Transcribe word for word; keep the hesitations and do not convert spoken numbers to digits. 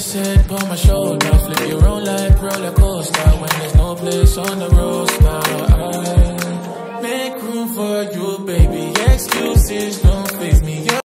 head on my shoulder, flip your own like roller coaster. When there's no place on the roster, I make room for you, baby. Excuses don't faze me.